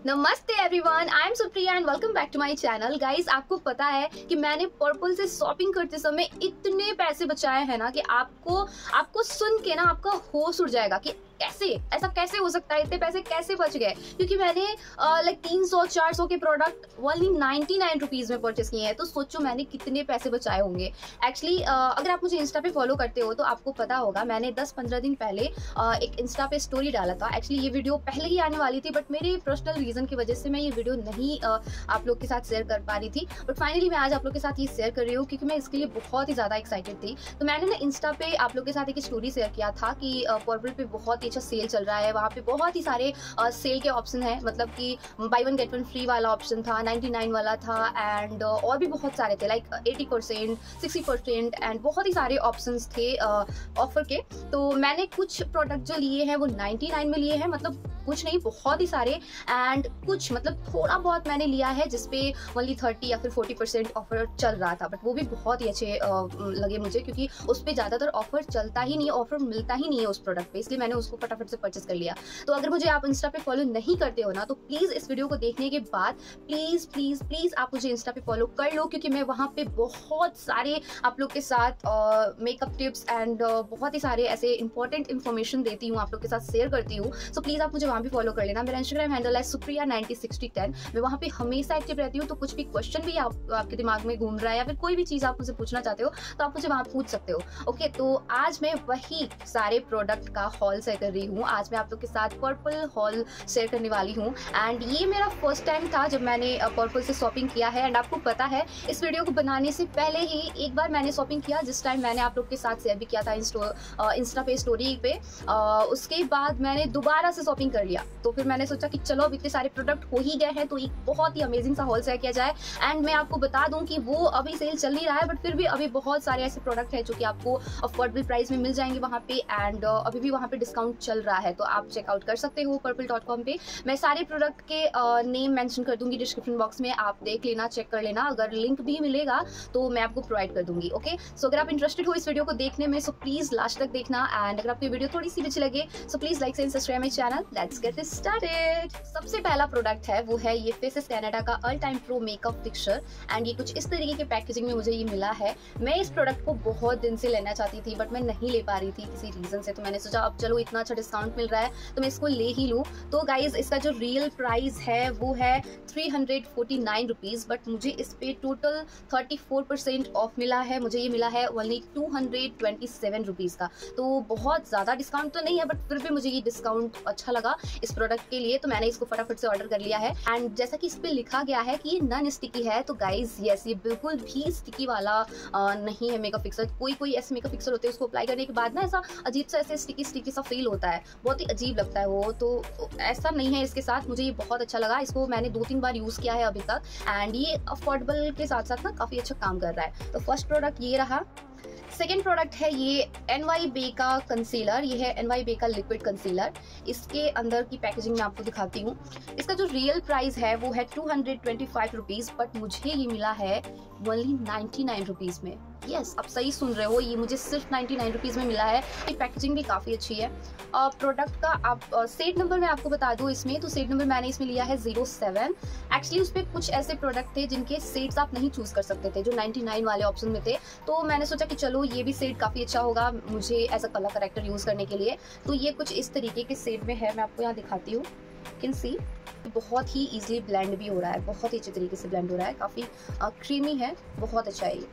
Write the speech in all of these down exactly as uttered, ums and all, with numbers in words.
नमस्ते everyone, I am Supriya and welcome back to my channel. Guys, आपको पता है कि मैंने पर्पल से शॉपिंग करते समय इतने पैसे बचाए हैं ना कि आपको आपको सुन के ना आपका होश उड़ जाएगा कि कैसे ऐसा कैसे हो सकता है, इतने पैसे कैसे बच गए। क्योंकि मैंने लाइक तीन सौ चार सौ के product only ninety nine rupees में परचेस किए हैं। तो सोचो मैंने कितने पैसे बचाए होंगे। एक्चुअली uh, अगर आप मुझे इंस्टा पे फॉलो करते हो तो आपको पता होगा मैंने दस पंद्रह दिन पहले uh, एक इंस्टा पे स्टोरी डाला था। एक्चुअली ये वीडियो पहले ही आने वाली थी बट मेरे पर्सनल रीज़न की वजह से मैं ये वीडियो नहीं uh, आप लोग के साथ शेयर कर पा रही थी। बट फाइनली मैं आज आप लोग के साथ ये शेयर कर रही हूँ क्योंकि मैं इसके लिए बहुत ही ज़्यादा एक्साइटेड थी। तो मैंने ना इंस्टा पे आप लोग के साथ एक स्टोरी शेयर किया था कि पर्पल uh, पे बहुत ही अच्छा सेल चल रहा है। वहाँ पे बहुत ही सारे सेल uh, के ऑप्शन हैं, मतलब कि buy one get one free वाला ऑप्शन था, नाइन्टी नाइन वाला था एंड uh, और भी बहुत सारे थे like eighty percent sixty percent and बहुत ही सारे ऑप्शंस थे ऑफर uh, के। तो मैंने कुछ प्रोडक्ट जो लिए हैं वो नाइन्टी नाइन में लिए हैं, मतलब कुछ नहीं बहुत ही सारे, एंड कुछ मतलब थोड़ा बहुत मैंने लिया है जिसपे ओनली थर्टी या फिर फोर्टी परसेंट ऑफर चल रहा था। बट वो भी बहुत ही अच्छे uh, लगे मुझे क्योंकि उस पर ज़्यादातर ऑफर चलता ही नहीं है, ऑफर मिलता ही नहीं है उस प्रोडक्ट पे, इसलिए मैंने उसको फटाफट से परचेस कर लिया। तो अगर मुझे आप इंस्टा पे फॉलो नहीं करते हो ना तो प्लीज़ इस वीडियो को देखने के बाद प्लीज़ प्लीज़ प्लीज़ आप मुझे इंस्टा पे फॉलो कर लो, क्योंकि मैं वहाँ पे बहुत सारे आप लोग के साथ मेकअप टिप्स एंड बहुत ही सारे ऐसे इंपॉर्टेंट इन्फॉर्मेशन देती हूँ, आप लोग के साथ शेयर करती हूँ। सो प्लीज़ आप मुझे वहाँ भी फॉलो कर लेना। मेरा इंस्टाग्राम हैंडल है सुप्रिया नाइन्टी सिक्सटी टेन। मैं वहाँ पे हमेशा एक्टिव रहती हूँ, तो कुछ भी क्वेश्चन भी आप, आपके दिमाग में घूम रहा है या फिर कोई भी चीज़ आप मुझे पूछना चाहते हो तो आप मुझे वहाँ पूछ सकते हो। ओके, तो आज मैं वही सारे प्रोडक्ट का हॉल शेयर कर रही हूँ। आज मैं आप लोग के साथ पर्पल हॉल शेयर करने वाली हूँ एंड ये मेरा फर्स्ट टाइम था जब मैंने पर्पल से शॉपिंग किया है। एंड आपको पता है इस वीडियो को बनाने से पहले ही एक बार मैंने शॉपिंग किया, जिस टाइम मैंने आप लोग के साथ शेयर भी किया था इंस्टा पे स्टोरी पे। आ, उसके बाद मैंने दोबारा से शॉपिंग कर लिया। तो फिर मैंने सोचा कि चलो अब इतने सारे प्रोडक्ट हो ही गए हैं तो एक बहुत ही अमेजिंग सा हॉल शेयर किया जाए। एंड मैं आपको बता दूं कि वो अभी सेल चल नहीं रहा है बट फिर भी अभी बहुत सारे ऐसे प्रोडक्ट हैं जो कि आपको अफोर्डेबल प्राइस में मिल जाएंगे वहाँ पे, एंड अभी भी वहाँ पे डिस्काउंट चल रहा है, तो आप चेकआउट कर सकते हो पर्पल डॉट कॉम पे। मैं सारे प्रोडक्ट के नेम मेंशन कर दूंगी डिस्क्रिप्शन बॉक्स में, आप देख लेना, चेक कर लेना। अगर लिंक भी मिलेगा तो मैं आपको प्रोवाइड कर दूंगी। ओके, सो अगर आप इंटरेस्टेड हो इस वीडियो को देखने में सो प्लीज लास्ट तक देखना। एंड अगर आपको वीडियो थोड़ी सी अच्छी लगे so please like and subscribe my channel. Let's get started. सबसे पहला प्रोडक्ट है वो है ये फेसेस कनाडा का all time pro makeup fixer and ये कुछ इस तरीके के पैकेजिंग में मुझे ये मिला है। मैं इस प्रोडक्ट को बहुत दिन से लेना चाहती थी बट मैं नहीं ले पा रही थी किसी रीजन से, तो मैंने सोचा अब चलो इतना अच्छा डिस्काउंट मिल रहा है तो मैं इसको ले ही लूँ। तो गाइज इसका जो रियल प्राइस है वो है three hundred forty nine rupees, but मुझे इस पे total thirty four percent off मिला है। मुझे ये मिला है only two hundred twenty seven rupees का। तो बहुत ज़्यादा डिस्काउंट तो नहीं है बट फिर भी मुझे ये डिस्काउंट अच्छा लगा इस प्रोडक्ट के लिए, तो मैंने इसको फटाफट से ऑर्डर कर लिया है। एंड जैसा कि इस पे लिखा गया है कि ये नॉन स्टिकी है, तो गाइज यस ये बिल्कुल भी स्टिकी वाला आ, नहीं है मेकअप फिक्सर। कोई कोई ऐसे मेकअप फिक्सर होते हैं उसको अप्लाई करने के बाद ना ऐसा अजीब सा ऐसे स्टिकी स्टिकी सा फील होता है, बहुत ही अजीब लगता है वो, तो ऐसा नहीं है इसके साथ। मुझे ये बहुत अच्छा लगा, इसको मैंने दो तीन बार यूज़ किया है अभी तक एंड ये अफोर्डेबल के साथ साथ ना काफ़ी अच्छा काम कर रहा है। तो फर्स्ट प्रोडक्ट ये रहा। सेकेंड प्रोडक्ट है ये एन वाई बे का कंसीलर। ये है एन वाई बे का लिक्विड कंसीलर। इसके अंदर की पैकेजिंग मैं आपको दिखाती हूँ। इसका जो रियल प्राइस है वो है two hundred twenty five rupees, but मुझे ये मिला है ओनली नाइन्टी नाइन रुपीज़ में। यस, आप सही सुन रहे हो, ये मुझे सिर्फ नाइन्टी नाइन रुपीज़ में मिला है। ये पैकेजिंग भी काफ़ी अच्छी है। प्रोडक्ट का आप सेट नंबर मैं आपको बता दूँ इसमें, तो सेट नंबर मैंने इसमें लिया है जीरो सेवन। एक्चुअली उस पर कुछ ऐसे प्रोडक्ट थे जिनके सेट्स आप नहीं चूज़ कर सकते थे जो नाइन्टी नाइन वाले ऑप्शन में थे, तो मैंने सोचा कि चलो ये भी सेट काफ़ी अच्छा होगा मुझे as a colour corrector use करने के लिए। तो ये कुछ इस तरीके के सेट में है, मैं आपको यहाँ दिखाती हूँ। कैन सी बहुत ही ईजिली ब्लेंड भी हो रहा है, बहुत ही अच्छे तरीके से ब्लेंड हो रहा है, काफ़ी क्रीमी है, बहुत अच्छा है ये।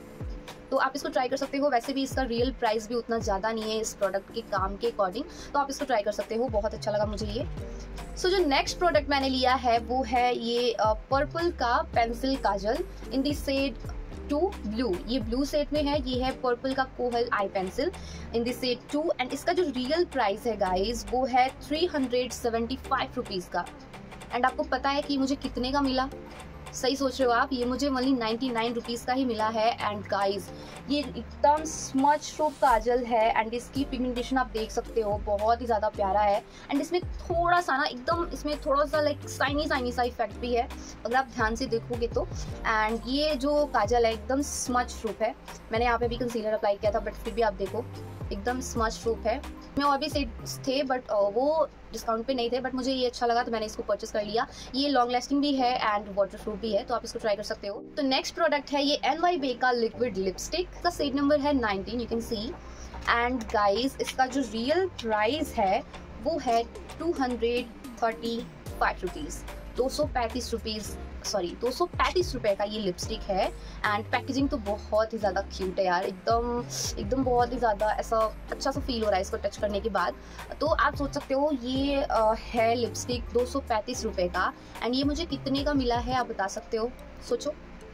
तो आप इसको ट्राई कर सकते हो। वैसे भी इसका रियल प्राइस भी उतना ज़्यादा नहीं है इस प्रोडक्ट के काम के अकॉर्डिंग, तो आप इसको ट्राई कर सकते हो, बहुत अच्छा लगा मुझे ये। सो so, जो नेक्स्ट प्रोडक्ट मैंने लिया है वो है ये पर्पल का pencil kajal in the shade two blue. ये ब्लू सेट में है। ये है पर्पल का kohl eye pencil in the set two and इसका जो रियल प्राइस है गाइज वो है three hundred seventy five rupees का। एंड आपको पता है कि मुझे कितने का मिला? सही सोच रहे हो आप, ये मुझे ओनली नाइन्टी नाइन रुपीज़ का ही मिला है। एंड गाइज ये एकदम स्मच प्रूफ काजल है एंड इसकी पिगमेंटेशन आप देख सकते हो, बहुत ही ज़्यादा प्यारा है। एंड इसमें थोड़ा सा ना एकदम इसमें थोड़ा सा लाइक साइनी साइनी सा इफेक्ट भी है अगर आप ध्यान से देखोगे तो। एंड ये जो काजल है एकदम स्मच प्रूफ है। मैंने यहाँ पे भी कंसीलर अप्लाई किया था बट फिर भी आप देखो एकदम स्मच प्रूफ है। में और भी सेट्स थे बट वो डिस्काउंट पे नहीं थे, बट मुझे ये अच्छा लगा तो मैंने इसको परचेस कर लिया। ये लॉन्ग लास्टिंग भी है एंड वाटर प्रूफ भी है, तो आप इसको ट्राई कर सकते हो। तो नेक्स्ट प्रोडक्ट है ये एन वाई बे का लिक्विड लिपस्टिक का सेट नंबर है nineteen, you can see. And guys इसका जो रियल प्राइस है वो है two hundred thirty five rupees, दो सौ पैंतीस रुपीज़ सॉरी दो सौ पैंतीस रुपए का ये लिपस्टिक है। एंड पैकेजिंग तो बहुत ही ज़्यादा क्यूट है यार, एकदम एकदम बहुत ही ज़्यादा ऐसा अच्छा सा फील हो रहा है इसको टच करने के बाद। तो आप सोच सकते हो ये आ, है लिपस्टिक दो सौ पैंतीस रुपए का। एंड ये मुझे कितने का मिला है आप बता सकते हो? सोचो।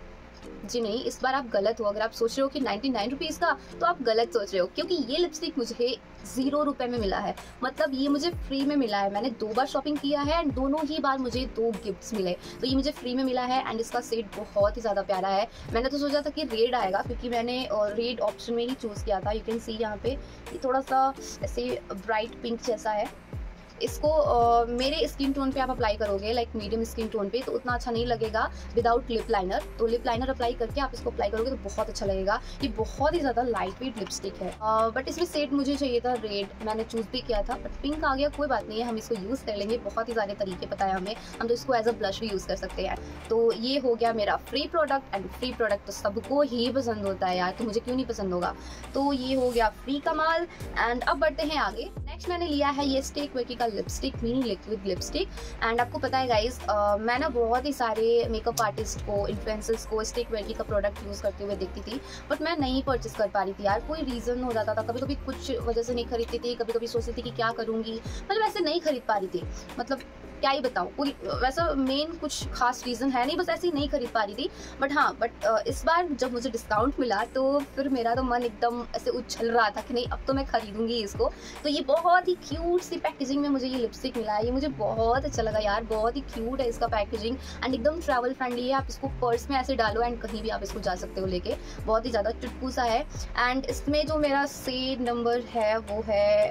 जी नहीं, इस बार आप गलत हो। अगर आप सोच रहे हो कि नाइन्टी नाइन रुपीज़ का, तो आप गलत सोच रहे हो, क्योंकि ये लिपस्टिक मुझे ज़ीरो रुपए में मिला है। मतलब ये मुझे फ्री में मिला है। मैंने दो बार शॉपिंग किया है एंड दोनों ही बार मुझे दो गिफ्ट्स मिले, तो ये मुझे फ्री में मिला है। एंड इसका सेट बहुत ही ज़्यादा प्यारा है। मैंने तो सोचा था कि रेड आएगा, क्योंकि मैंने रेड ऑप्शन में ही चूज़ किया था। यू कैन सी यहाँ पे ये थोड़ा सा ऐसे ब्राइट पिंक जैसा है। इसको uh, मेरे स्किन टोन पे आप अप्लाई करोगे, लाइक मीडियम स्किन टोन पे, तो उतना अच्छा नहीं लगेगा विदाउट लिप लाइनर। तो लिप लाइनर अप्लाई करके आप इसको अप्लाई करोगे तो बहुत अच्छा लगेगा। ये बहुत ही ज़्यादा लाइट वेट लिपस्टिक है। बट uh, इसमें सेट मुझे चाहिए था रेड, मैंने चूज़ भी किया था, बट पिंक आ गया, कोई बात नहीं है, हम इसको यूज़ कर लेंगे। बहुत ही सारे तरीके पता है हमें, हम तो इसको एज अ ब्लश भी यूज़ कर सकते हैं। तो ये हो गया मेरा free product. And free product तो सबको ही पसंद होता है यार, तो मुझे क्यों नहीं पसंद होगा। तो ये हो गया फ्री का माल। एंड अब बढ़ते हैं आगे। नेक्स्ट मैंने लिया है ये स्टेक वेकी का lipstick, mini liquid lipstick. And आपको पता है गाइज, मैं ना बहुत ही सारे मेकअप आर्टिस्ट को, इन्फ्लुएंसर्स को स्टेक वेकी का प्रोडक्ट यूज़ करते हुए देखती थी, बट मैं नहीं परचेस कर पा रही थी यार। कोई रीज़न हो जाता था, कभी कभी कुछ वजह से नहीं खरीदती थी, कभी कभी सोचती थी कि क्या करूँगी, मतलब ऐसे नहीं खरीद पा रही थी। मतलब क्या ही बताऊँ, कोई वैसा मेन कुछ खास रीज़न है नहीं, बस ऐसे ही नहीं खरीद पा रही थी। बट हाँ, बट इस बार जब मुझे डिस्काउंट मिला तो फिर मेरा तो मन एकदम ऐसे उछल रहा था कि नहीं अब तो मैं खरीदूंगी इसको। तो ये बहुत ही क्यूट सी पैकेजिंग में मुझे ये लिपस्टिक मिला है। ये मुझे बहुत अच्छा लगा यार, बहुत ही क्यूट है इसका पैकेजिंग एंड एकदम ट्रैवल फ्रेंडली है। आप इसको पर्स में ऐसे डालो एंड कहीं भी आप इसको जा सकते हो लेके, बहुत ही ज़्यादा चुटकू सा है। एंड इसमें जो मेरा शेड नंबर है वो है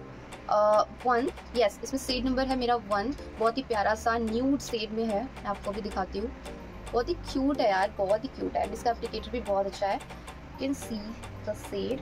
वन, uh, यस yes, इसमें शेड नंबर है मेरा वन। बहुत ही प्यारा सा न्यूड शेड में है, मैं आपको भी दिखाती हूँ। बहुत ही क्यूट है यार, बहुत ही क्यूट है। इसका एप्लीकेटर भी बहुत अच्छा है, you can see the shade.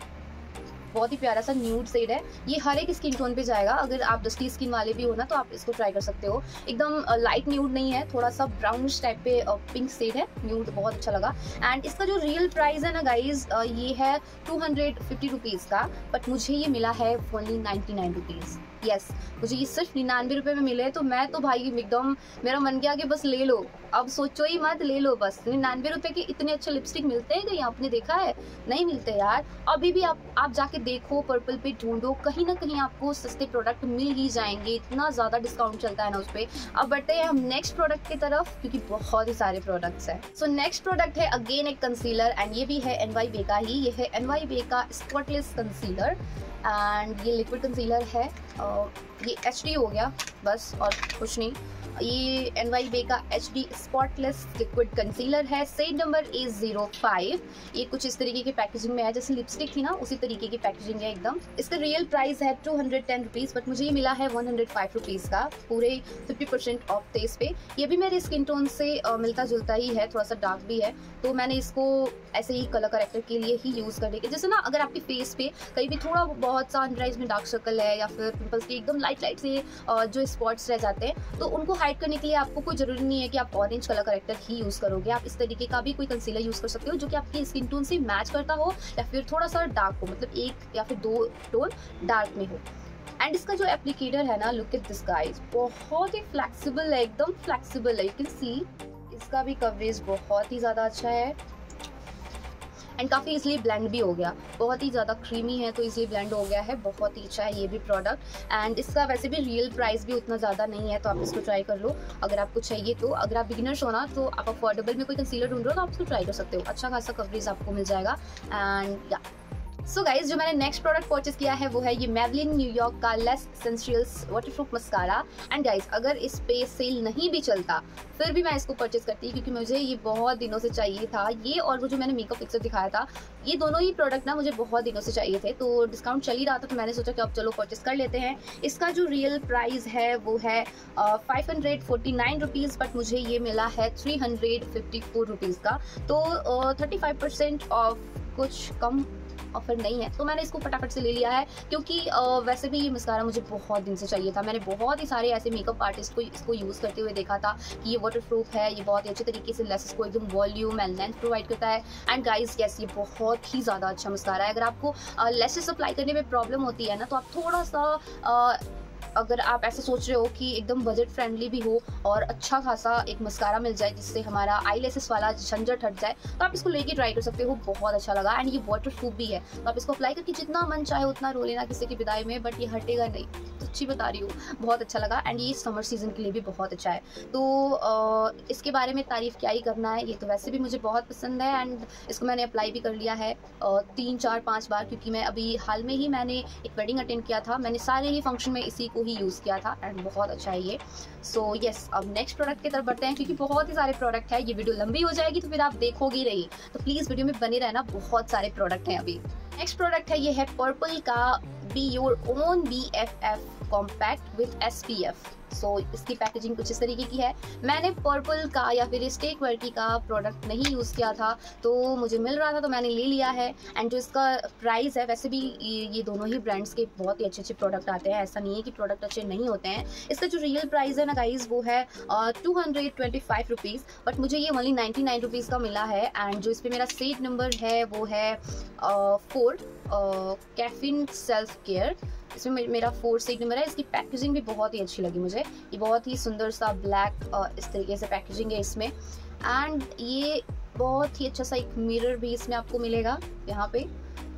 बहुत ही प्यारा सा न्यूड शेड है। ये हर एक स्किन टोन पे जाएगा। अगर आप डस्टी स्किन वाले भी हो ना, तो आप इसको ट्राई कर सकते हो। एकदम लाइट न्यूड नहीं है, थोड़ा सा ब्राउनिश टाइप पे पिंक शेड है, न्यूड, बहुत अच्छा लगा। एंड इसका जो रियल प्राइस है ना गाइज, ये है टू हंड्रेड फिफ्टी रुपीज़ का, बट मुझे ये मिला है only ninety nine rupees. Yes, मुझे ये सिर्फ निन्यानवे रुपये में मिले, तो मैं तो भाई एकदम मेरा मन किया कि बस ले लो, अब सोचो ही मत, ले लो बस। निन्यानवे रुपये के इतने अच्छे लिपस्टिक मिलते हैं कहीं आपने देखा है? नहीं मिलते यार। अभी भी आप आप जाके देखो, पर्पल पे ढूंढो, कहीं ना कहीं आपको सस्ते प्रोडक्ट मिल ही जाएंगे। इतना ज़्यादा डिस्काउंट चलता है ना उस पर। अब बढ़ते हैं हम नेक्स्ट प्रोडक्ट की तरफ, क्योंकि बहुत ही सारे प्रोडक्ट्स हैं। सो नेक्स्ट प्रोडक्ट है अगेन एक कंसीलर, एंड ये भी है एन वाई बे का ही। ये है एन वाई बे का स्पॉटलेस कंसीलर एंड ये लिक्विड कंसीलर है। Uh, ये एच डी हो गया बस, और कुछ नहीं। ये एन वाई बे का H D spotless liquid concealer है। Shade number A zero five. ये कुछ इस तरीके की पैकेजिंग में है, जैसे लिपस्टिक थी ना उसी तरीके की पैकेजिंग है एकदम। इसका रियल प्राइस है two hundred ten rupees, but मुझे ये मिला है वन हंड्रेड फाइव रुपीज़ का, पूरे फिफ्टी परसेंट ऑफ थे इस पे। ये भी मेरे स्किन टोन से uh, मिलता जुलता ही है, थोड़ा सा डार्क भी है, तो मैंने इसको ऐसे ही कलर करेक्टर के लिए ही यूज़ करने के। जैसे ना अगर आपकी फेस पे कहीं भी थोड़ा बहुत सा अंडर आइज में डार्क सर्कल है, या फिर पिंपल्स के एकदम लाइट लाइट से uh, जो स्पॉट्स रह जाते हैं, तो उनको हाइड करने के लिए आपको कोई जरूरी नहीं है कि आप ऑरेंज कलर करेक्टर ही यूज करोगे। आप इस तरीके का भी कोई कंसीलर यूज कर सकते हो जो कि आपकी स्किन टोन से मैच करता हो, या फिर थोड़ा सा डार्क हो, मतलब एक या फिर दो टोन डार्क में हो। एंड इसका जो एप्लीकेटर है ना, लुक एट दिस गाइस, बहुत ही फ्लेक्सिबल है, एकदम फ्लेक्सिबल है। यू कैन सी इसका भी कवरेज बहुत ही ज़्यादा अच्छा है एंड काफ़ी इसलिए ब्लेंड भी हो गया। बहुत ही ज़्यादा क्रीमी है तो इसलिए ब्लेंड हो गया है। बहुत ही अच्छा है ये भी प्रोडक्ट। एंड इसका वैसे भी रियल प्राइस भी उतना ज़्यादा नहीं है, तो आप इसको ट्राई कर लो अगर आपको चाहिए तो। अगर आप बिगिनर्स हो ना, तो आप अफोर्डेबल में कोई कंसीलर ढूंढ रहे हो तो आप इसको ट्राई कर सकते हो, अच्छा खासा कवरेज आपको मिल जाएगा। एंड या सो गाइज, जो मैंने नेक्स्ट प्रोडक्ट परचेस किया है वो है ये मेवलिन न्यूयॉर्क York lash sensational waterproof mascara. And guys, अगर इस पे सेल नहीं भी चलता फिर भी मैं इसको परचेस करती, क्योंकि मुझे ये बहुत दिनों से चाहिए था। ये और वो जो मैंने मेकअप फिक्सर दिखाया था, ये दोनों ही प्रोडक्ट ना मुझे बहुत दिनों से चाहिए थे, तो डिस्काउंट चल ही रहा था, तो मैंने सोचा कि अब चलो परचेस कर लेते हैं। इसका जो रियल प्राइस है वो है five hundred forty nine rupees, but मुझे ये मिला है three hundred fifty four rupees का, तो थर्टी फाइव परसेंट ऑफ कुछ कम ऑफर नहीं है, तो मैंने इसको फटाफट से ले लिया है, क्योंकि uh, वैसे भी ये मस्कारा मुझे बहुत दिन से चाहिए था। मैंने बहुत ही सारे ऐसे मेकअप आर्टिस्ट को इसको यूज़ करते हुए देखा था कि ये वाटर प्रूफ है, ये बहुत ही अच्छे तरीके से लेसेस को एकदम वॉल्यूम एंड लेंथ प्रोवाइड करता है। एंड गाइस यस, ये बहुत ही ज़्यादा अच्छा मस्कारा है। अगर आपको लेसेस अप्लाई करने में प्रॉब्लम होती है ना, तो आप थोड़ा सा uh, अगर आप ऐसे सोच रहे हो कि एकदम बजट फ्रेंडली भी हो और अच्छा खासा एक मस्कारा मिल जाए जिससे हमारा आई लेसेस वाला झंझट हट जाए, तो आप इसको लेके ट्राई कर सकते हो। बहुत अच्छा लगा एंड ये वाटर प्रूफ भी है, तो आप इसको अप्लाई करके जितना मन चाहे उतना रो लेना किसी की विदाई में, बट ये हटेगा नहीं, सच्ची बता रही हूँ। बहुत अच्छा लगा एंड ये समर सीजन के लिए भी बहुत अच्छा है। तो आ, इसके बारे में तारीफ क्या ही करना है, ये तो वैसे भी मुझे बहुत पसंद है एंड इसको मैंने अप्लाई भी कर लिया है आ, तीन चार पाँच बार, क्योंकि मैं अभी हाल में ही मैंने एक वेडिंग अटेंड किया था, मैंने सारे ही फंक्शन में इसी को ही यूज़ किया था एंड बहुत अच्छा है ये। सो so, यस yes, अब नेक्स्ट प्रोडक्ट की तरफ बढ़ते हैं, क्योंकि बहुत ही सारे प्रोडक्ट है, ये वीडियो लंबी हो जाएगी तो फिर आप देखोगे नहीं, तो प्लीज़ वीडियो में बने रहना, बहुत सारे प्रोडक्ट हैं अभी। नेक्स्ट प्रोडक्ट है, ये है पर्पल का be your own B F F compact with S P F. So इसकी पैकेजिंग कुछ इस तरीके की है। मैंने पर्पल का या फिर स्टे क्वालिटी का प्रोडक्ट नहीं यूज़ किया था, तो मुझे मिल रहा था तो मैंने ले लिया है। एंड जो इसका प्राइस है, वैसे भी ये, ये दोनों ही ब्रांड्स के बहुत ही अच्छे अच्छे प्रोडक्ट आते हैं, ऐसा नहीं है कि प्रोडक्ट अच्छे नहीं होते हैं। इसका जो रियल प्राइस है ना गाइज, वो है two hundred twenty five rupees, but मुझे ये ओनली नाइन्टी नाइन रुपीज़ का मिला है। एंड जो इस पर मेरा सेट नंबर है वो है फोर कैफीन सेल्फ केयर, इसमें मेरा फोर सीट नंबर है। इसकी पैकेजिंग भी बहुत ही अच्छी लगी मुझे, ये बहुत ही सुंदर सा ब्लैक इस तरीके से पैकेजिंग है इसमें। एंड ये बहुत ही अच्छा सा एक मिरर भी इसमें आपको मिलेगा यहाँ पे।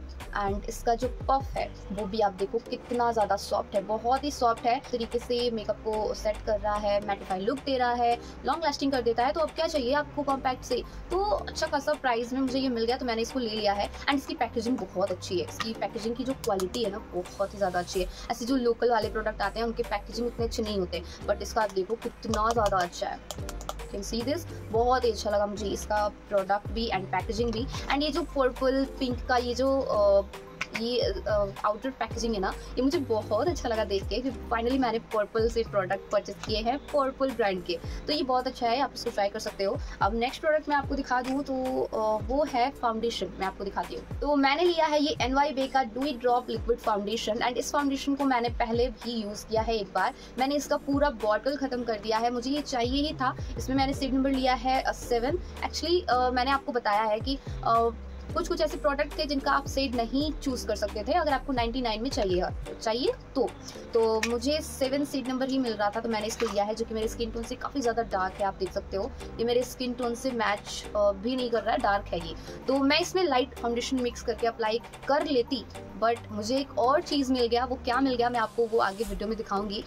एंड इसका जो पफ है वो भी आप देखो कितना ज़्यादा सॉफ्ट है, बहुत ही सॉफ्ट है, तरीके से मेकअप को सेट कर रहा है, मैटिफाई लुक दे रहा है, लॉन्ग लास्टिंग कर देता है। तो अब क्या चाहिए आपको कॉम्पैक्ट से, तो अच्छा खासा प्राइस में मुझे ये मिल गया, तो मैंने इसको ले लिया है। एंड इसकी पैकेजिंग बहुत अच्छी है, इसकी पैकेजिंग की जो क्वालिटी है ना बहुत ही ज़्यादा अच्छी है। ऐसे जो लोकल वाले प्रोडक्ट आते हैं उनके पैकेजिंग उतने अच्छे नहीं होते, बट इसका आप देखो कितना ज़्यादा अच्छा है। कैन सी दिस, बहुत ही अच्छा लगा मुझे इसका प्रोडक्ट भी एंड पैकेजिंग भी। एंड ये जो पर्पल पिंक का ये जो uh, ये आउटर पैकेजिंग है ना, ये मुझे बहुत अच्छा लगा देख के, क्योंकि फाइनली मैंने पर्पल से प्रोडक्ट परचेस किए हैं, पर्पल ब्रांड के, तो ये बहुत अच्छा है, आप इसको ट्राई कर सकते हो। अब नेक्स्ट प्रोडक्ट मैं आपको दिखा दूँ तो वो है फाउंडेशन, मैं आपको दिखाती हूँ। तो मैंने लिया है ये एन वाई बे का dew drop liquid foundation. And इस फाउंडेशन को मैंने पहले भी यूज़ किया है एक बार, मैंने इसका पूरा बॉटल खत्म कर दिया है, मुझे ये चाहिए ही था। इसमें मैंने सीट नंबर लिया है सेवन। एक्चुअली मैंने आपको बताया है कि uh, कुछ कुछ ऐसे प्रोडक्ट थे जिनका आप सेट नहीं चूज़ कर सकते थे अगर आपको नाइन्टी नाइन में चाहिए चाहिए तो तो मुझे सेवन सीट नंबर ही मिल रहा था, तो मैंने इसको लिया है, जो कि मेरे स्किन टोन से काफ़ी ज़्यादा डार्क है। आप देख सकते हो ये मेरे स्किन टोन से मैच भी नहीं कर रहा है, डार्क है ये। तो मैं इसमें लाइट फाउंडेशन मिक्स करके अप्लाई कर लेती, बट मुझे एक और चीज़ मिल गया। वो क्या मिल गया मैं आपको वो आगे वीडियो में दिखाऊंगी।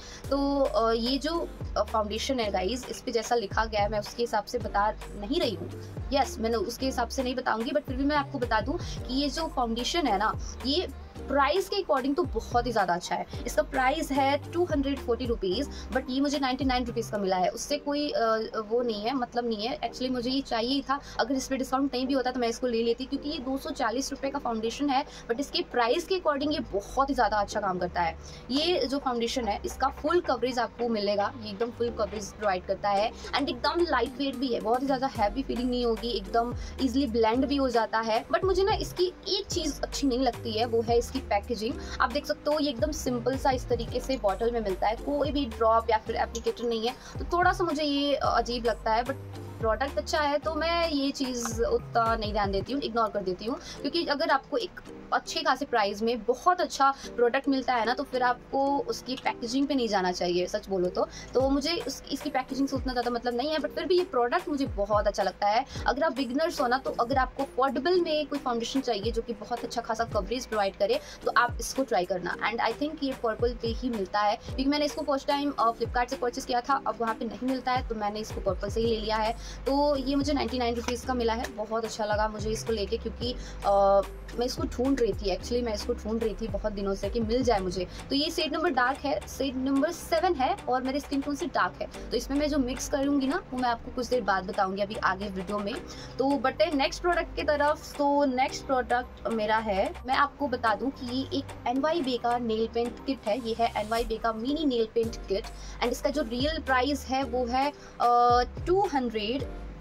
तो ये जो फाउंडेशन है गाइज, इस पर जैसा लिखा गया है मैं उसके हिसाब से बता नहीं रही हूँ। यस, मैंने उसके हिसाब से नहीं बताऊंगी, बट फिर भी मैं आपको बता दूं कि ये जो फाउंडेशन है ना, ये प्राइस के अकॉर्डिंग तो बहुत ही ज़्यादा अच्छा है। इसका प्राइस है two hundred forty rupees, but ये मुझे नाइन्टी नाइन रुपीज़ का मिला है, उससे कोई आ, वो नहीं है, मतलब नहीं है। एक्चुअली मुझे ये चाहिए ही था, अगर इस पर डिस्काउंट नहीं भी होता तो मैं इसको ले लेती, क्योंकि ये दो सौ चालीस रुपये का फाउंडेशन है, बट इसके प्राइस के अकॉर्डिंग ये बहुत ही ज़्यादा अच्छा काम करता है। ये जो फाउंडेशन है इसका फुल कवरेज आपको मिलेगा, ये एकदम फुल कवरेज प्रोवाइड करता है एंड एकदम लाइट वेट भी है, बहुत ही ज़्यादा हैवी फीलिंग नहीं होगी, एकदम ईजिली ब्लेंड भी हो जाता है। बट मुझे ना इसकी एक चीज़ अच्छी नहीं लगती है, वो है इसकी पैकेजिंग। आप देख सकते हो ये एकदम सिंपल सा इस तरीके से बॉटल में मिलता है, कोई भी ड्रॉप या फिर एप्लीकेटर नहीं है, तो थोड़ा सा मुझे ये अजीब लगता है। बट प्रोडक्ट अच्छा है तो मैं ये चीज़ उतना नहीं ध्यान देती हूँ, इग्नोर कर देती हूँ, क्योंकि अगर आपको एक अच्छे खासे प्राइस में बहुत अच्छा प्रोडक्ट मिलता है ना, तो फिर आपको उसकी पैकेजिंग पे नहीं जाना चाहिए, सच बोलो तो तो मुझे उस, इसकी पैकेजिंग से उतना ज़्यादा मतलब नहीं है, बट फिर भी ये प्रोडक्ट मुझे बहुत अच्छा लगता है। अगर आप बिगनर्स हो ना, तो अगर आपको अफोर्डेबल में कोई फाउंडेशन चाहिए जो कि बहुत अच्छा खासा कवरेज प्रोवाइड करे, तो आप इसको ट्राई करना। एंड आई थिंक ये पर्पल पे ही मिलता है, क्योंकि मैंने इसको फर्स्ट टाइम फ्लिपकार्ट से परचेस किया था, अब वहाँ पे नहीं मिलता है, तो मैंने इसको पर्पल से ही ले लिया है। तो ये मुझे नाइन्टी नाइन रुपीज़ का मिला है, बहुत अच्छा लगा मुझे इसको लेके, क्योंकि आ, मैं इसको ढूंढ रही थी, एक्चुअली मैं इसको ढूंढ रही थी बहुत दिनों से कि मिल जाए मुझे। तो ये शेड नंबर डार्क है, शेड नंबर सेवन है और मेरे स्किन टोन से डार्क है, तो इसमें मैं जो मिक्स करूंगी ना वो मैं आपको कुछ देर बाद बताऊंगी अभी आगे वीडियो में। तो बटे नेक्स्ट प्रोडक्ट की तरफ, तो नेक्स्ट प्रोडक्ट मेरा है, मैं आपको बता दूं कि ये एक एन वाई बे का नेल पेंट किट है। ये है एन वाई बे का mini nail paint kit and इसका जो रियल प्राइस है वो है two hundred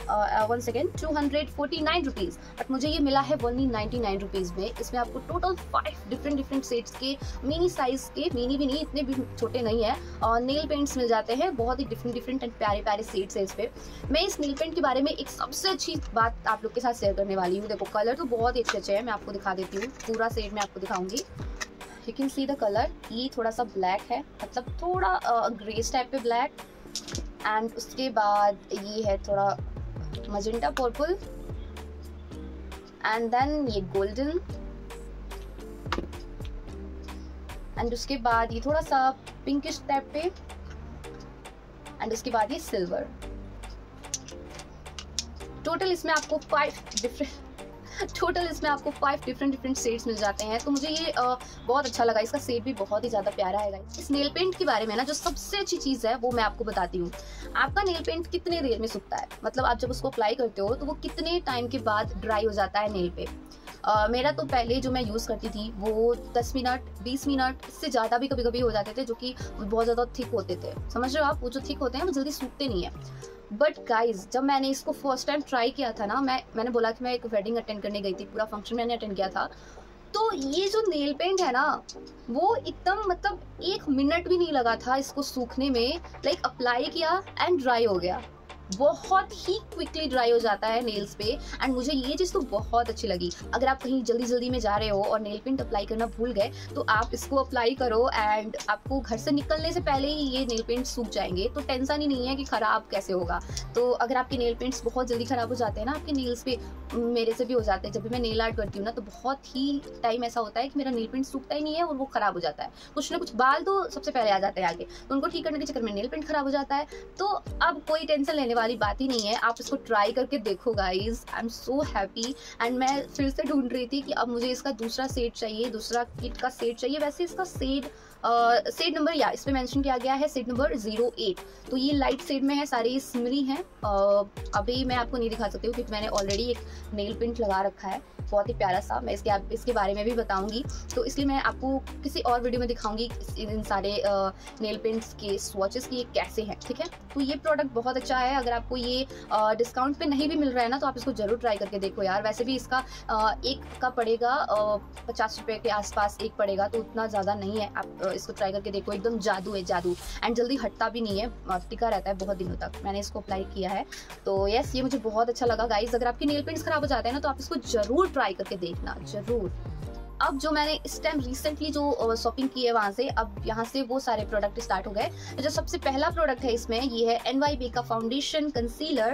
one second two hundred forty nine rupees, but मुझे ये मिला है ओनली नाइन्टी नाइन रुपीज़ में। इसमें आपको total five different different shades के मिनी साइज के, मिनी भी नहीं, इतने भी छोटे नहीं है, और नेल पेंट्स मिल जाते हैं। बहुत ही डिफरेंट डिफरेंट एंड प्यारे प्यारे शेड्स है इस पे। मैं इस नेल पेंट के बारे में एक सबसे अच्छी बात आप लोग के साथ शेयर करने वाली हूँ। देखो कलर तो बहुत ही अच्छे अच्छे हैं, मैं आपको दिखा देती हूँ, पूरा शेड मैं आपको दिखाऊंगी। You can see the colour, ये थोड़ा सा ब्लैक है, मतलब थोड़ा ग्रेस टाइप पे ब्लैक, एंड उसके बाद ये है थोड़ा मजेंटा पर्पल, एंड देन ये गोल्डन, एंड उसके बाद ये थोड़ा सा पिंकिश टाइप पे, एंड उसके बाद ये सिल्वर। टोटल इसमें आपको फाइव डिफरेंट टोटल इसमें आपको फाइव डिफरेंट डिफरेंट शेड्स मिल जाते हैं। तो मुझे ये आ, बहुत अच्छा लगा, इसका शेड भी बहुत ही ज़्यादा प्यारा है। इस नेल पेंट के बारे में ना जो सबसे अच्छी चीज़ है वो मैं आपको बताती हूँ। आपका नेल पेंट कितने देर में सूखता है, मतलब आप जब उसको अप्लाई करते हो तो वो कितने टाइम के बाद ड्राई हो जाता है नेल पे। Uh, मेरा तो पहले जो मैं यूज़ करती थी वो दस मिनट बीस मिनट इससे ज़्यादा भी कभी कभी हो जाते थे, जो कि बहुत ज़्यादा थिक होते थे। समझ रहे हो आप, वो जो थिक होते हैं वो जल्दी सूखते नहीं है। बट गाइज जब मैंने इसको फर्स्ट टाइम ट्राई किया था ना, मैं मैंने बोला कि मैं एक वेडिंग अटेंड करने गई थी, पूरा फंक्शन मैंने अटेंड किया था, तो ये जो नेल पेंट है ना वो एकदम मतलब एक मिनट भी नहीं लगा था इसको सूखने में। लाइक अप्लाई किया एंड ड्राई हो गया, बहुत ही क्विकली ड्राई हो जाता है नेल्स पे। एंड मुझे ये चीज़ तो बहुत अच्छी लगी। अगर आप कहीं जल्दी जल्दी में जा रहे हो और नेल पेंट अप्लाई करना भूल गए तो आप इसको अप्लाई करो, एंड आपको घर से निकलने से पहले ही ये नेल पेंट सूख जाएंगे, तो टेंशन ही नहीं है कि ख़राब कैसे होगा। तो अगर आपके नेल पेंट्स बहुत जल्दी ख़राब हो जाते हैं ना आपके नेल्स पे, मेरे से भी हो जाते हैं, जब भी मैं नेल आर्ट करती हूँ ना तो बहुत ही टाइम ऐसा होता है कि मेरा नेल पेंट सूखता ही नहीं है और वो ख़राब हो जाता है। कुछ ना कुछ बाल तो सबसे पहले आ जाते हैं आगे, तो उनको ठीक करने के चक्कर में नेल पेंट ख़राब हो जाता है। तो अब कोई टेंशन लेने वाली बात ही नहीं है, आप इसको ट्राई करके देखो guys. I am so happy. And मैं फिर से ढूंढ रही थी कि अब मुझे इसका दूसरा सेट चाहिए, दूसरा किट का सेट चाहिए। वैसे इसका सेट सेट नंबर या इस पे मेंशन किया गया है सेट नंबर जीरो एट, तो ये लाइट सेट में है, सारी सिमरी हैं। अभी मैं आपको नहीं दिखा सकती हूँ क्योंकि मैंने ऑलरेडी एक नेल पेंट लगा रखा है बहुत ही प्यारा सा, मैं इसके आप इसके बारे में भी बताऊंगी, तो इसलिए मैं आपको किसी और वीडियो में दिखाऊंगी इन सारे नेल पेंट्स के स्वॉचेस की ये कैसे हैं। ठीक है, तो ये प्रोडक्ट बहुत अच्छा है। अगर आपको ये डिस्काउंट पे नहीं भी मिल रहा है ना तो आप इसको जरूर ट्राई करके देखो यार। वैसे भी इसका आ, एक का पड़ेगा पचास रुपये के आसपास एक पड़ेगा, तो उतना ज़्यादा नहीं है। आप आ, इसको ट्राई करके देखो, एकदम जादू है, जादू। एंड जल्दी हटता भी नहीं है, टिका रहता है बहुत दिनों तक। मैंने इसको अप्लाई किया है, तो यस ये मुझे बहुत अच्छा लगा गाइज। अगर आपके नेल पेंट्स खराब हो जाते हैं ना तो आप इसको जरूर ट्राई करके देखना, जरूर। अब जो मैंने इस टाइम रिसेंटली जो शॉपिंग की है वहाँ से, अब यहाँ से वो सारे प्रोडक्ट स्टार्ट हो गए। जो सबसे पहला प्रोडक्ट है इसमें ये है एन वाई बी का foundation concealer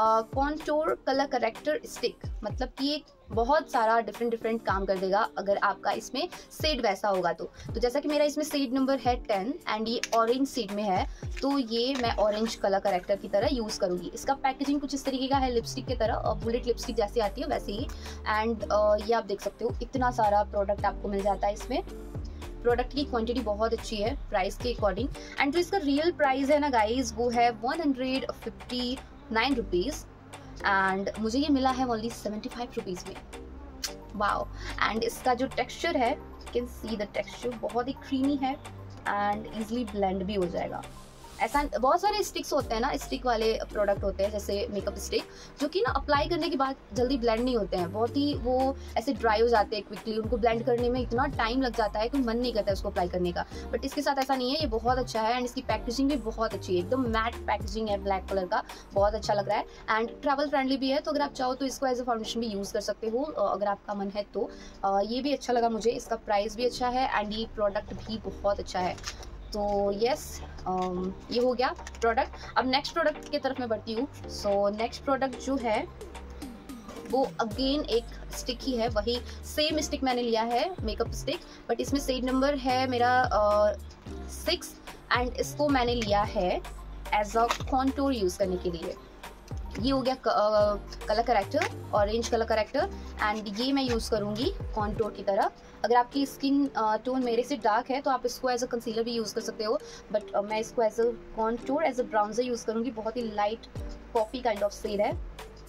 contour colour corrector stick. मतलब कि एक बहुत सारा डिफरेंट डिफरेंट काम कर देगा अगर आपका इसमें शेड वैसा होगा तो तो जैसा कि मेरा इसमें शेड नंबर है टेन एंड ये ऑरेंज शेड में है, तो ये मैं ऑरेंज कलर करेक्टर की तरह यूज़ करूँगी। इसका पैकेजिंग कुछ इस तरीके का है, लिपस्टिक की तरह, बुलेट लिपस्टिक जैसी आती है वैसे ही। एंड uh, ये आप देख सकते हो इतना सारा प्रोडक्ट आपको मिल जाता है इसमें। प्रोडक्ट की क्वांटिटी बहुत अच्छी है प्राइस के अकॉर्डिंग। एंड जो इसका रियल प्राइस है ना गाइज वो है one hundred fifty nine rupees, and मुझे ये मिला है ओनली सेवेंटी फाइव रुपीज़ में। वाओ। एंड इसका जो टेक्सचर है, you can see the texture, बहुत ही क्रीमी है एंड इजीली ब्लेंड भी हो जाएगा। ऐसा बहुत सारे स्टिक्स होते हैं ना, स्टिक वाले प्रोडक्ट होते हैं जैसे मेकअप स्टिक, जो कि ना अप्लाई करने के बाद जल्दी ब्लेंड नहीं होते हैं, बहुत ही वो ऐसे ड्राई हो जाते हैं क्विकली। उनको ब्लेंड करने में इतना टाइम लग जाता है कि मन नहीं करता है उसको अप्लाई करने का। बट इसके साथ ऐसा नहीं है, ये बहुत अच्छा है। एंड इसकी पैकेजिंग भी बहुत अच्छी है, एकदम मैट पैकेजिंग है ब्लैक कलर का, बहुत अच्छा लग रहा है। एंड ट्रैवल फ्रेंडली भी है, तो अगर आप चाहो तो इसको एज अ फाउंडेशन भी यूज़ कर सकते हो अगर आपका मन है तो। ये भी अच्छा लगा मुझे, इसका प्राइस भी अच्छा है एंड ये प्रोडक्ट भी बहुत अच्छा है। तो यस um, ये हो गया प्रोडक्ट। अब नेक्स्ट प्रोडक्ट की तरफ मैं बढ़ती हूँ। सो नेक्स्ट प्रोडक्ट जो है वो अगेन एक स्टिक ही है, वही सेम स्टिक मैंने लिया है मेकअप स्टिक, बट इसमें शेड नंबर है मेरा सिक्स एंड इसको मैंने लिया है एज अ कॉन्टूर यूज़ करने के लिए। ये हो गया colour corrector, orange colour corrector, and ये मैं यूज़ करूँगी कॉन्टूर की तरह। अगर आपकी स्किन टोन मेरे से डार्क है तो आप इसको एज अ कंसीलर भी यूज़ कर सकते हो, बट uh, मैं इसको as a contour as a bronzer use करूँगी। बहुत ही light coffee kind of shade है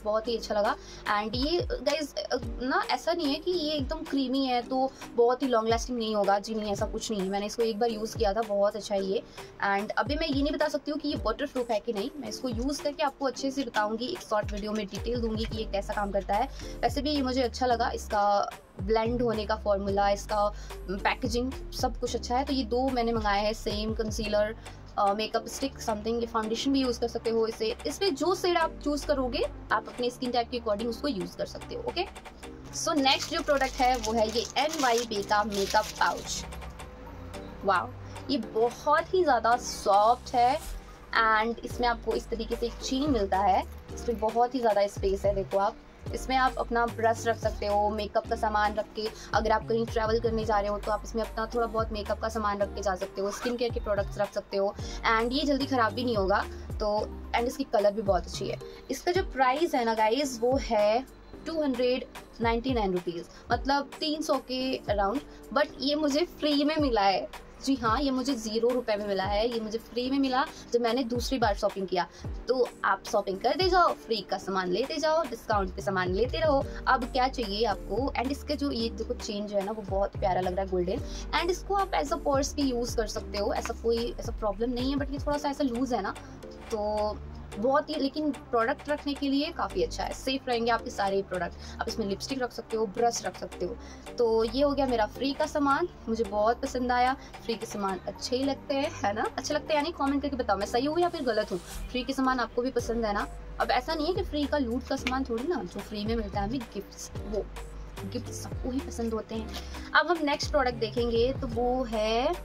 बहुत ही अच्छा लगा। एंड ये गाइज ना ऐसा नहीं है कि ये एकदम क्रीमी है तो बहुत ही लॉन्ग लास्टिंग नहीं होगा, जी नहीं, ऐसा कुछ नहीं है। मैंने इसको एक बार यूज़ किया था, बहुत अच्छा है ये। एंड अभी मैं ये नहीं बता सकती हूँ कि ये वाटर प्रूफ है कि नहीं, मैं इसको यूज़ करके आपको अच्छे से बताऊँगी, एक शॉर्ट वीडियो में डिटेल दूँगी कि ये कैसा काम करता है। वैसे भी ये मुझे अच्छा लगा, इसका ब्लेंड होने का फॉर्मूला, इसका पैकेजिंग, सब कुछ अच्छा है। तो ये दो मैंने मंगाए हैं, same concealer, makeup stick something. ये फाउंडेशन भी यूज़ कर सकते हो इसे, इसमें जो शेड आप चूज़ करोगे आप अपने स्किन टाइप के अकॉर्डिंग उसको यूज़ कर सकते हो। ओके, सो नेक्स्ट जो प्रोडक्ट है वो है ये एन वाई बी का मेकअप पाउच। वाओ, ये बहुत ही ज़्यादा सॉफ्ट है एंड इसमें आपको इस तरीके से एक चेन मिलता है, इसमें बहुत ही ज़्यादा स्पेस है। देखो आप, इसमें आप अपना ब्रश रख सकते हो, मेकअप का सामान रख के, अगर आप कहीं ट्रैवल करने जा रहे हो तो आप इसमें अपना थोड़ा बहुत मेकअप का सामान रख के जा सकते हो, स्किन केयर के प्रोडक्ट्स रख सकते हो। एंड ये जल्दी ख़राब भी नहीं होगा, तो एंड इसकी कलर भी बहुत अच्छी है। इसका जो प्राइस है ना गाइज वो है two hundred ninety nine rupees, मतलब तीन सौ के अराउंड। बट ये मुझे फ्री में मिला है, जी हाँ, ये मुझे ज़ीरो रुपए में मिला है, ये मुझे फ्री में मिला जब मैंने दूसरी बार शॉपिंग किया। तो आप शॉपिंग करते जाओ, फ्री का सामान लेते जाओ, डिस्काउंट पे सामान लेते रहो, अब क्या चाहिए आपको। एंड इसके जो ये देखो चेन जो है ना वो बहुत प्यारा लग रहा है, गोल्डन। एंड इसको आप एज अ पर्स भी यूज़ कर सकते हो, ऐसा कोई ऐसा प्रॉब्लम नहीं है। बट ये थोड़ा सा ऐसा लूज़ है ना, तो बहुत ही, लेकिन प्रोडक्ट रखने के लिए काफ़ी अच्छा है, सेफ रहेंगे आपके सारे प्रोडक्ट। आप इसमें लिपस्टिक रख सकते हो, ब्रश रख सकते हो। तो ये हो गया मेरा फ्री का सामान, मुझे बहुत पसंद आया। फ्री के सामान अच्छे ही लगते हैं, है ना, अच्छे लगते हैं यानी कमेंट करके बताओ मैं सही हूँ या फिर गलत हूँ। फ्री के सामान आपको भी पसंद है ना। अब ऐसा नहीं है कि फ्री का लूट का सामान थोड़ी ना, जो फ्री में मिलता है हमें गिफ्ट्स, वो गिफ्ट सबको ही पसंद होते हैं। अब हम नेक्स्ट प्रोडक्ट देखेंगे तो वो है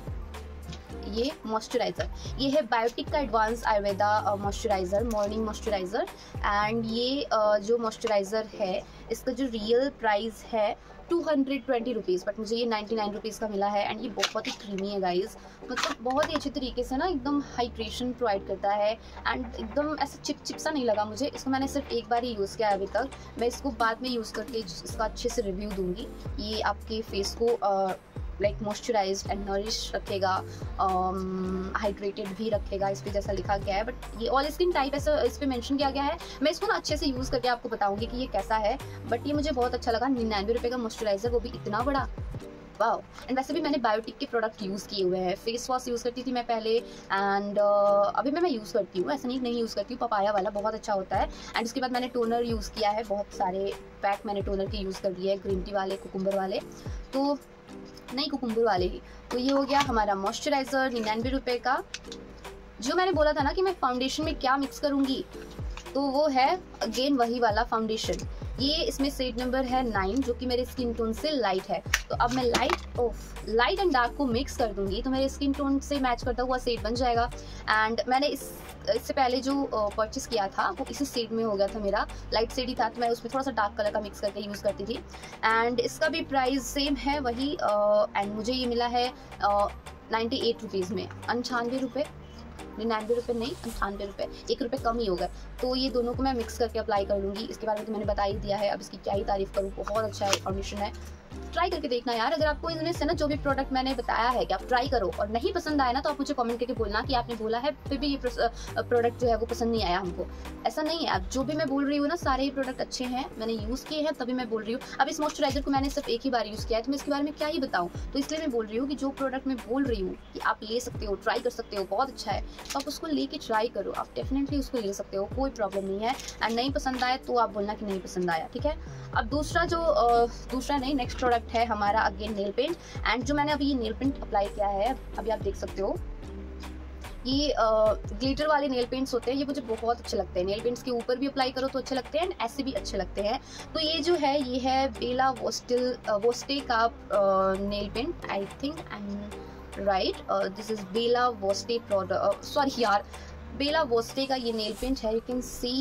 ये मॉइस्चराइज़र। ये है बायोटिक का advance Ayurveda moisturiser, morning moisturiser. And ये uh, जो मॉइस्चराइज़र है इसका जो रियल प्राइस है two hundred twenty rupees, but मुझे ये नाइन्टी नाइन रुपीज़ का मिला है। एंड ये बहुत ही क्रीमी है गाइज, मतलब बहुत ही अच्छे तरीके से ना एकदम हाइड्रेशन प्रोवाइड करता है। एंड एकदम ऐसा चिप चिप सा नहीं लगा मुझे। इसको मैंने सिर्फ एक बार ही यूज़ किया है अभी तक, मैं इसको बाद में यूज़ करके इसका अच्छे से रिव्यू दूँगी। ये आपके फेस को uh, like moisturised and nourish रखेगा, हाइड्रेटेड um, भी रखेगा, इस पे जैसा लिखा गया है। बट ये ऑल स्किन टाइप ऐसा इस पे मेंशन किया गया है। मैं इसको ना अच्छे से यूज़ करके आपको बताऊंगी कि ये कैसा है। बट ये मुझे बहुत अच्छा लगा, निन्यानवे रुपये का मॉइस्चराइज़र, वो भी इतना बड़ा, वाओ। एंड वैसे भी मैंने बायोटिक के प्रोडक्ट यूज़ किए हुए हैं, फेस वॉश यूज़ करती थी मैं पहले, एंड uh, अभी मैं मैं यूज़ करती हूँ, ऐसा नहीं नहीं यूज़ करती हूँ, पपाया वाला बहुत अच्छा होता है। एंड उसके बाद मैंने टोनर यूज़ किया है, बहुत सारे पैक मैंने टोनर के यूज़ कर लिए, ग्रीन टी वाले, कुकुम्बर वाले, तो नहीं कुकुम्बर वाले ही। तो ये हो गया हमारा मॉइस्चराइज़र निन्यानवे रुपये का। जो मैंने बोला था ना कि मैं फाउंडेशन में क्या मिक्स करूँगी, तो वो है अगेन वही वाला फाउंडेशन। ये इसमें शेड नंबर है नाइन, जो कि मेरे स्किन टोन से लाइट है। तो अब मैं light of light and dark को मिक्स कर दूंगी तो मेरे स्किन टोन से मैच करता हुआ शेड बन जाएगा। एंड मैंने इस इससे पहले जो परचेस किया था वो इसी शेड में हो गया था, मेरा लाइट शेड ही था, तो मैं उसमें थोड़ा सा डार्क कलर का मिक्स करके यूज़ करती थी। एंड इसका भी प्राइस सेम है वही, एंड मुझे ये मिला है नाइन्टी एट रुपीज़ में, अंठानवे रुपये, निन्यानवे रुपये नहीं, अंठानवे रुपये, एक रुपये कम ही होगा। तो ये दोनों को मैं मिक्स करके अप्लाई कर लूँगी। इसके बारे में तो मैंने बता ही दिया है, अब इसकी क्या ही तारीफ़ करूँ, बहुत अच्छा है फाउंडेशन है, ट्राई करके देखना यार। अगर आपको इनमें से ना जो भी प्रोडक्ट मैंने बताया है कि आप ट्राई करो, और नहीं पसंद आया ना तो आप मुझे कमेंट करके बोलना कि आपने बोला है फिर भी ये प्रोडक्ट जो है वो पसंद नहीं आया हमको। ऐसा नहीं है, आप जो भी मैं बोल रही हूँ ना सारे प्रोडक्ट अच्छे हैं, मैंने यूज़ किए हैं तभी मैं बोल रही हूँ। अब इस मॉइस्चराइजर को मैंने सिर्फ एक ही बार यूज़ किया है, तो मैं इसके बारे में क्या ही बताऊँ। तो इसलिए मैं बोल रही हूँ कि जो प्रोडक्ट मैं बोल रही हूँ कि आप ले सकते हो, ट्राई कर सकते हो, बहुत अच्छा है, तो आप उसको लेके ट्राई करो, आप डेफिनेटली उसको ले सकते हो, कोई प्रॉब्लम नहीं है। एंड नहीं पसंद आए तो आप बोलना कि नहीं पसंद आया, ठीक है। अब दूसरा जो दूसरा नहीं नेक्स्ट प्रोडक्ट है हमारा अगेन नेल पेंट। एंड जो मैंने अभी ये नेल पेंट अप्लाई किया है, अभी आप देख सकते हो, ये ग्लिटर वाले नेल पेंट्स होते हैं, ये मुझे बहुत अच्छे लगते हैं। नेल पेंट्स के ऊपर भी अप्लाई करो तो अच्छे लगते हैं, एंड ऐसे भी अच्छे लगते हैं। तो ये जो है ये है बेला वोस्टिल वोस्टे का nail paint, I think I am right, this is Bella Voste product, sorry यार, बेला वोस्टे का ये नेल पेंट है, यू कैन सी।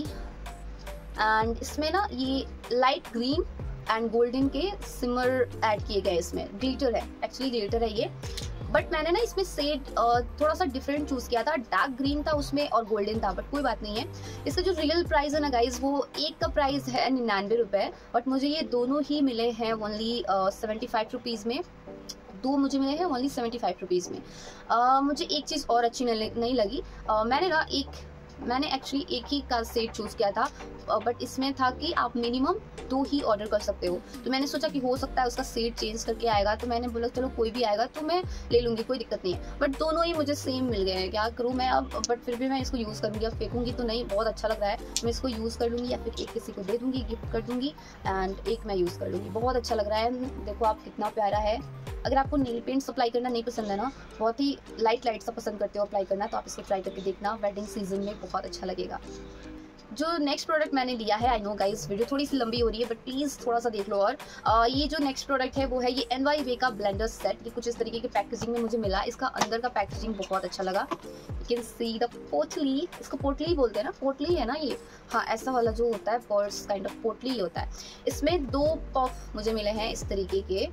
एंड इसमें ना ये लाइट ग्रीन एंड गोल्डन के सिमर ऐड किए गए, इसमें ग्लिटर है, एक्चुअली ग्लिटर है ये। बट मैंने ना इसमें शेड थोड़ा सा डिफरेंट चूज़ किया था, डार्क ग्रीन था उसमें और गोल्डन था, बट कोई बात नहीं है। इसका जो रियल प्राइस है ना गाइज, वो एक का प्राइस है निन्यानवे रुपये, बट मुझे ये दोनों ही मिले हैं ओनली सेवेंटी फाइव रुपीज़ में। दो मुझे मिले हैं ओनली सेवेंटी फाइव रुपीज़ में। uh, मुझे एक चीज़ और अच्छी नहीं लगी, uh, मैंने ना एक मैंने एक्चुअली एक ही का सेट चूज़ किया था, बट इसमें था कि आप मिनिमम दो ही ऑर्डर कर सकते हो। तो मैंने सोचा कि हो सकता है उसका सेट चेंज करके आएगा, तो मैंने बोला चलो कोई भी आएगा तो मैं ले लूँगी, कोई दिक्कत नहीं है। बट दोनों ही मुझे सेम मिल गए हैं, क्या करूँ मैं अब। बट फिर भी मैं इसको यूज़ करूँगी, अब फेंकूँगी तो नहीं, बहुत अच्छा लग रहा है। मैं इसको यूज़ कर लूँगी या फिर एक किसी को दे दूँगी, गिफ्ट कर दूँगी, एंड एक मैं यूज़ कर लूँगी। बहुत अच्छा लग रहा है, देखो आप कितना प्यारा है। अगर आपको नेल पेंट्स अप्लाई करना नहीं पसंद है ना, बहुत ही लाइट लाइट सा पसंद करते हो अप्लाई करना, तो आप इसको ट्राई करके देखना, वेडिंग सीजन में बहुत अच्छा लगेगा। जो नेक्स्ट प्रोडक्ट मैंने लिया है, आई नो गाइस वीडियो थोड़ी सी लंबी हो रही है, बट प्लीज़ थोड़ा सा देख लो। और आ, ये जो नेक्स्ट प्रोडक्ट है वो है ये एन वाई वे का ब्लेंडर सेट। ये कुछ इस तरीके के पैकेजिंग में मुझे मिला। इसका अंदर का पैकेजिंग बहुत अच्छा लगा। यू कैन सी द पोटली, इसको पोटली बोलते हैं ना, पोटली है ना ये, हाँ ऐसा वाला जो होता है पर्स काइंड ऑफ पोटली होता है। इसमें दो पफ मुझे मिले हैं इस तरीके के,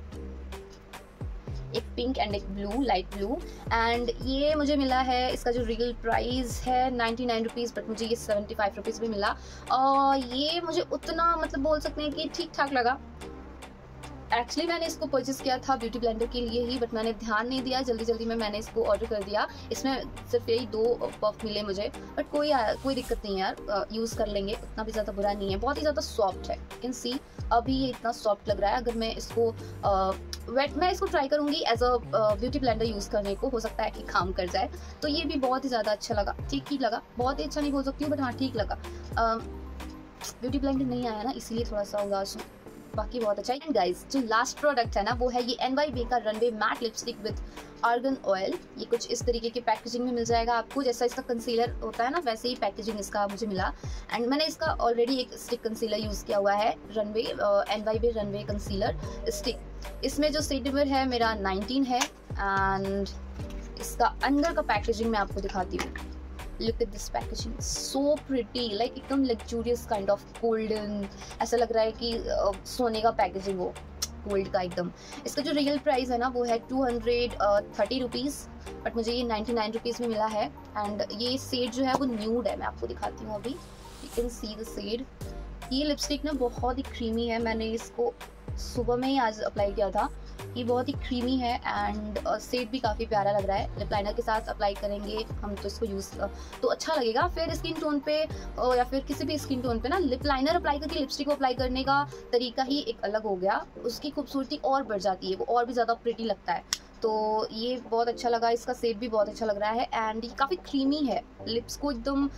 एक पिंक एंड एक ब्लू, लाइट ब्लू। एंड ये मुझे मिला है, इसका जो रियल प्राइस है नाइन्टी नाइन रुपीज़, बट मुझे ये सेवेंटी फाइव रुपीज़ भी मिला। और ये मुझे उतना मतलब बोल सकते हैं कि ठीक ठाक लगा। एक्चुअली मैंने इसको परचेस किया था ब्यूटी ब्लेंडर के लिए ही, बट मैंने ध्यान नहीं दिया, जल्दी जल्दी में मैंने इसको ऑर्डर कर दिया। इसमें सिर्फ यही दो पफ मिले मुझे, बट कोई कोई दिक्कत नहीं है यार, यूज़ कर लेंगे, उतना भी ज़्यादा बुरा नहीं है। बहुत ही ज़्यादा सॉफ्ट है, यू कैन सी अभी ये इतना सॉफ्ट लग रहा है। अगर मैं इसको वेट मैं इसको ट्राई करूँगी as a beauty blender use करने को, हो सकता है कि काम कर जाए। तो ये भी बहुत ही ज़्यादा अच्छा लगा, ठीक ठीक लगा, बहुत ही अच्छा नहीं बोल सकती हूँ, बट हाँ ठीक लगा। ब्यूटी ब्लेंडर नहीं आया ना, इसीलिए थोड़ा सा उदास हूँ, बाकी बहुत अच्छा है। एंड गाइस जो लास्ट प्रोडक्ट है ना वो है ये एन वाई बी का runway matte lipstick with argan oil. ये कुछ इस तरीके के पैकेजिंग में मिल जाएगा आपको, जैसा इसका कंसीलर होता है ना वैसे ही पैकेजिंग इसका मुझे मिला। एंड मैंने इसका ऑलरेडी एक स्टिक कंसीलर यूज़ किया हुआ है, runway N Y B runway concealer stick. इसमें जो शेड नंबर है मेरा नाइनटीन है। एंड इसका अंदर का पैकेजिंग मैं आपको दिखाती हूँ। Look at this packaging, so pretty, like एकदम लग्जूरियस काइंड ऑफ गोल्डन, ऐसा लग रहा है कि uh, सोने का पैकेजिंग हो, गोल्ड का एकदम। इसका जो रियल प्राइस है ना वो है two hundred thirty rupees, but मुझे ये नाइन्टी नाइन रुपीज़ में मिला है। एंड ये शेड जो है वो न्यूड है, मैं आपको दिखाती हूँ अभी, you can see the shade. ये लिपस्टिक ना बहुत ही क्रीमी है, मैंने इसको सुबह में ही आज अप्लाई किया था। ये बहुत ही क्रीमी है एंड शेड भी काफ़ी प्यारा लग रहा है। लिप लाइनर के साथ अप्लाई करेंगे हम तो इसको यूज़ तो अच्छा लगेगा। फिर स्किन टोन पे या फिर किसी भी स्किन टोन पे ना लिप लाइनर अप्लाई करके लिपस्टिक को अप्लाई करने का तरीका ही एक अलग हो गया, उसकी खूबसूरती और बढ़ जाती है, वो और भी ज़्यादा प्रिटी लगता है। तो ये बहुत अच्छा लगा, इसका शेड भी बहुत अच्छा लग रहा है एंड ये काफ़ी क्रीमी है, लिप्स को एकदम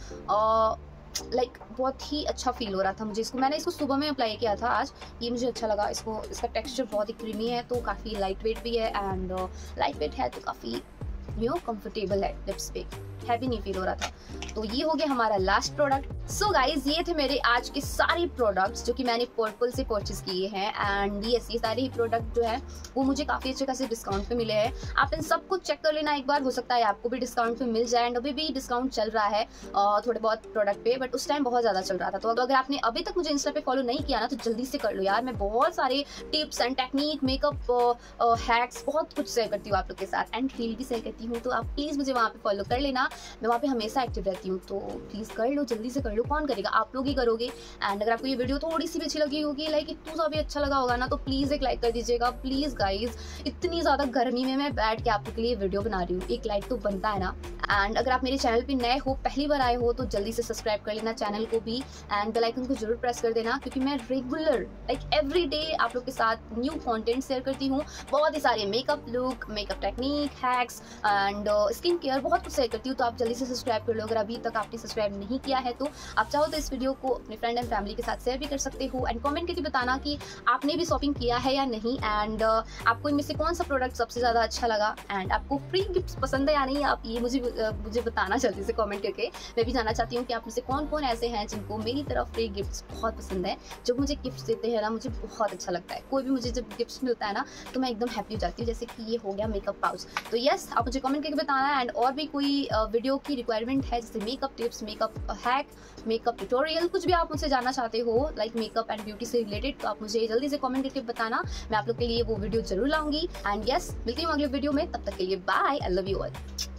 लाइक like, बहुत ही अच्छा फील हो रहा था मुझे इसको। मैंने इसको सुबह में अप्लाई किया था आज, ये मुझे अच्छा लगा। इसको इसका टेक्सचर बहुत ही क्रीमी है, तो काफ़ी लाइट वेट भी है एंड लाइट वेट है तो काफ़ी यू नो कंफर्टेबल है, लिप्स पे हैवी नहीं फील हो रहा था। तो ये हो गया हमारा लास्ट प्रोडक्ट। सो गाइज ये थे मेरे आज के सारे प्रोडक्ट्स जो कि मैंने पर्पल से परचेज किए हैं एंड यस ये सारे ही प्रोडक्ट जो है वो मुझे काफ़ी अच्छे खासे डिस्काउंट पे मिले हैं। आप इन सबको चेक कर लेना एक बार, हो सकता है आपको भी डिस्काउंट पे मिल जाए। एंड अभी भी डिस्काउंट चल रहा है थोड़े बहुत प्रोडक्ट पे, बट उस टाइम बहुत ज़्यादा चल रहा था। तो अगर आपने अभी तक मुझे इंस्टा पे फॉलो नहीं किया ना तो जल्दी से कर लो यार। मैं बहुत सारे tips and technique, makeup hacks बहुत कुछ शेयर करती हूँ आप लोग के साथ एंड रील भी शेयर करती हूँ, तो आप प्लीज़ मुझे वहाँ पे फॉलो कर लेना। मैं वहाँ पे हमेशा एक्टिव रहती हूँ, तो प्लीज़ कर लो, जल्दी से कर लो। कौन करेगा, आप लोग ही करोगे। एंड अगर आपको ये वीडियो थोड़ी सी भी अच्छी लगी होगी, लाइक इतना सा भी अच्छा लगा होगा ना, तो प्लीज़ एक लाइक कर दीजिएगा प्लीज़ गाइज। इतनी ज़्यादा गर्मी में मैं बैठ के आप लोग के लिए वीडियो बना रही हूँ, एक लाइक तो बनता है ना। एंड अगर आप मेरे चैनल पे नए हो, पहली बार आए हो, तो जल्दी से सब्सक्राइब कर लेना चैनल को भी एंड बेल आइकन को जरूर प्रेस कर देना, क्योंकि मैं रेगुलर लाइक एवरी डे आप लोग के साथ न्यू कंटेंट शेयर करती हूँ। बहुत ही सारे makeup look, makeup technique, hacks and skin care बहुत कुछ शेयर करती हूँ। तो आप जल्दी से सब्सक्राइब कर लो। अगर अभी तक आपने सब्सक्राइब नहीं किया है तो आप चाहो तो इस वीडियो को अपने फ्रेंड एंड फैमिली के साथ शेयर भी कर सकते हो एंड कमेंट करके बताना कि आपने भी शॉपिंग किया है या नहीं एंड uh, आपको इनमें से कौन सा प्रोडक्ट सबसे ज़्यादा अच्छा लगा एंड आपको फ्री गिफ्ट्स पसंद है या नहीं, आप ये मुझे uh, मुझे बताना जल्दी से कमेंट करके। मैं भी जानना चाहती हूँ कि आप में से कौन कौन ऐसे हैं जिनको मेरी तरफ फ्री गिफ्ट्स बहुत पसंद है। जब मुझे गिफ्ट्स देते हैं ना मुझे बहुत अच्छा लगता है, कोई भी मुझे जब गिफ्ट्स मिलता है ना तो मैं एकदम हैप्पी हो जाती हूँ। जैसे कि ये हो गया मेकअप पाउच, तो यस आप मुझे कमेंट करके बताना। एंड और भी कोई वीडियो की रिक्वायरमेंट है जैसे makeup tips, makeup hack, makeup tutorial, कुछ भी आप मुझसे जानना चाहते हो लाइक मेकअप एंड ब्यूटी से रिलेटेड, तो आप मुझे जल्दी से कमेंट करके बताना। मैं आप लोग के लिए वो वीडियो जरूर लाऊंगी। एंड यस मिलती हूँ अगले वीडियो में, तब तक के लिए bye, I love you all.